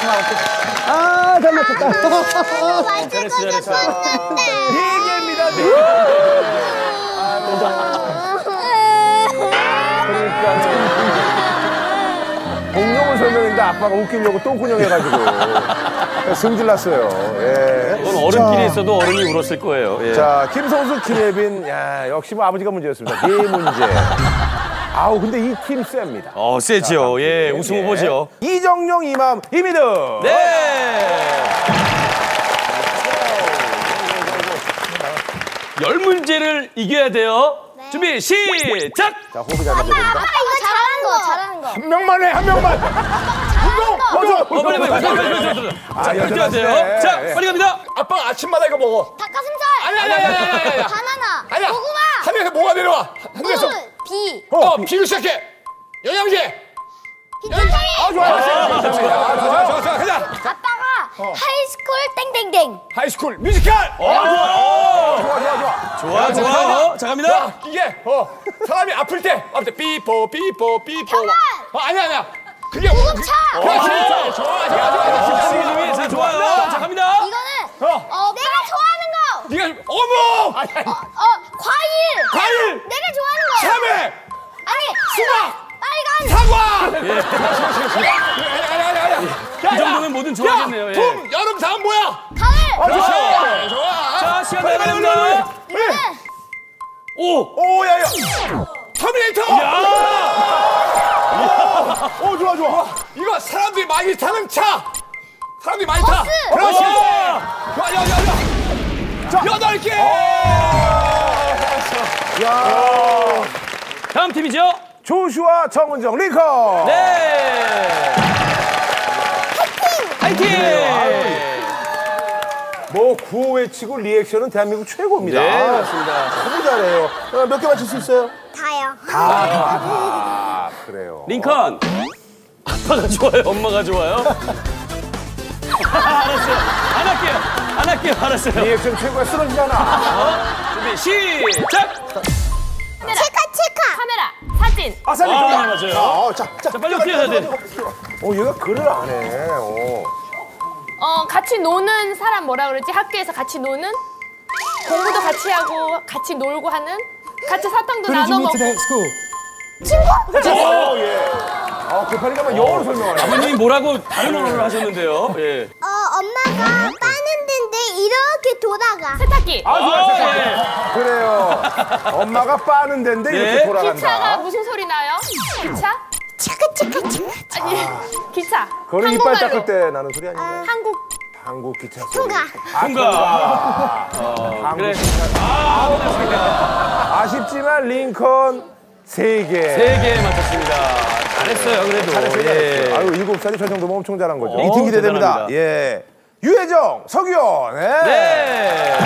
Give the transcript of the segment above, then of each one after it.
아, 잘 맞췄다. 맞출 것 같았는데. 네 개입니다. 네. 공룡을 설명했는데 아빠가 웃기려고 똥꾸녕 해가지고 승질났어요. 예. 이건 어른끼리 있어도 어른이 울었을 거예요. 예. 자, 김성수, 김혜빈, 야, 역시 뭐 아버지가 문제였습니다. 네 문제. 아우, 근데 이 팀 셉니다. 세지요. 예, 우승 후보죠. 이정용, 이맘, 이미드. 네. 10문제를 이겨야 돼요. 네. 준비, 시작! 자, 호흡이 잘 맞아야 됩니다. 아빠 이거 잘하는 거. 한 명만 해, 한 명만. 운동! 빨리. 자, 뛰어야 돼요. 자, 빨리 갑니다. 아빠가 아침마다 이거 먹어. 닭가슴살. 아니야. 바나나. 아니야. 고구마. 하늘에서 뭐가 내려와? 하늘에서. 비. 비로 시작해. 영양제. 비타민. 좋아요. 좋아. 가자. 아빠가 하이스쿨 땡땡땡. 하이스쿨 뮤지컬. 좋아. 자, 갑니다. 이게 사람이 아플 때 삐뽀. 병원. 아니야. 그게 구급차. 그렇지. 좋아. 자, 좋아요. 자, 갑니다. 이거는 내가 좋아하는 거. 네가 어묵. 과일. 내가 좋아하는 거. 참외. 아니 수박. 빨간. 사과. 이 정도면 뭐든 좋아하겠네요. 예. 봄, 여름, 다음 뭐야? 가을. 좋아. 자, 시간 나갑니다. 야. 터미네이터. 좋아. 이거 사람들이 많이 타는 차. 사람들이 많이 타. 버스. 그렇지. 좋아. 8개. 야. 다음 팀이죠? 조슈아, 정은정, 링컨. 네. 화이팅! 뭐 구호 외치고 리액션은 대한민국 최고입니다. 네, 맞습니다. 너무 잘해요. 몇 개 맞출 수 있어요? 다요. 그래요. 링컨. 아빠가 좋아요? 엄마가 좋아요? 알았어요. 안 할게요. 알았어요. 리액션 최고야. 쓰러지잖아. 준비, 시작! 체카. 카메라. 사진. 아사리 아, 좋아. 맞아요. 자, 자, 빨리 뛰어야 돼. 얘가 글을 안 해. 같이 노는 사람 뭐라 그러지? 학교에서 같이 노는? 공부도 같이 하고 같이 놀고 하는? 같이 사탕도 나눠 먹고. 예. 급하니까 영어로 설명하네. 아버님이 뭐라고 다른 언어를 하셨는데요. 예. 엄마가 빠는 데인데 이렇게 돌아가. 세탁기. 예. 그래요. 엄마가 빠는 데인데 네. 이렇게 돌아간다. 기차가 무슨 소리 나요? 기차? 치카. 아니, 기차. 그거는 이빨 한국말로. 닦을 때 나는 소리 아니에요? 한국 기차 소리. 통과. 그래. 아쉽지만 링컨 3개. 3개 맞췄습니다. 잘했어요, 그래도. 잘했어요. 예. 아유, 7살이 저 정도면 엄청 잘한 거죠. 어, 2팀 기대됩니다. 대단합니다. 예. 유혜정, 서규현. 네.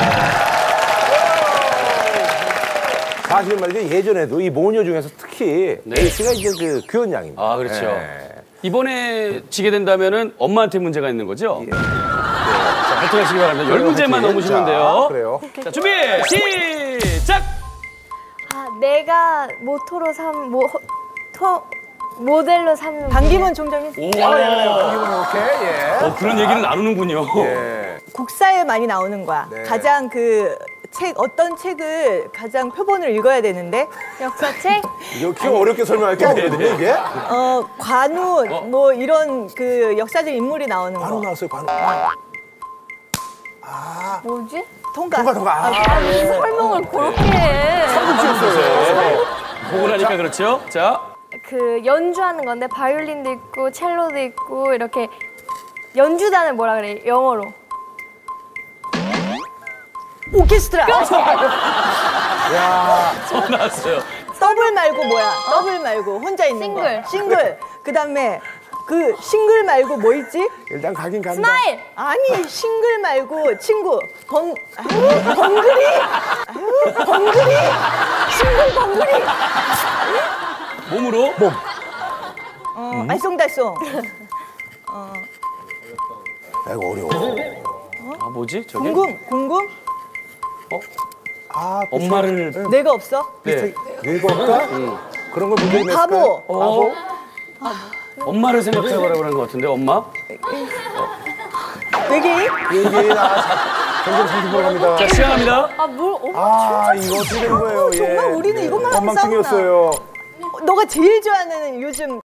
사실 말이죠. 예전에도 이 모녀 중에서 특히 네. 에이스가 이제 그 규현 양입니다. 아, 그렇죠. 예. 이번에 지게 된다면은 엄마한테 문제가 있는 거죠? 네. 자, 파이팅 하시기 바랍니다. 10문제만 화이팅. 넘으시면 자, 돼요. 그래요. 자, 준비, 시작! 내가 모토로 모델로 삼는 반기문 총장님 오. 이렇게, 예. 그런 얘기를 나누는군요. 예. 국사에 많이 나오는 거야. 네. 가장 어떤 책을 가장 표본을 읽어야 되는데 역사책? 이렇게 어렵게 설명할게 없는데 이게? 관우 뭐 이런 그 역사적 인물이 나오는 거. 관우 나왔어요, 관우. 뭐지? 통과. 설명을 그렇게 해. 보고 나니까 그렇죠? 자, 그 연주하는 건데 바이올린도 있고 첼로도 있고 이렇게 연주단을 뭐라 그래? 영어로. 오케스트라. 나왔어요. 더블 말고 뭐야? 더블 말고 혼자 있는 싱글. 거. 싱글. 그다음에 그 싱글 말고 뭐 있지? 일단 가긴 간다. 스마일. 아니 싱글 말고 친구. 벙그리. 싱글 벙그리. 몸으로? 알쏭달쏭. 이거 어려워. 아, 뭐지? 저게? 궁금. 엄마를. 내가 없어? 네. 늙었다? 그런 걸 문제를 냈을까요? 바보. 엄마를 생각해보라고 그런 것 같은데, 엄마? 외계인? 얘기 점점 30% 갑니다. 자, 시작합니다. 이거 어떻게 된 거예요? 정말 우리는 이것만 하고 엉망진이었어요. 너가 제일 좋아하는 요즘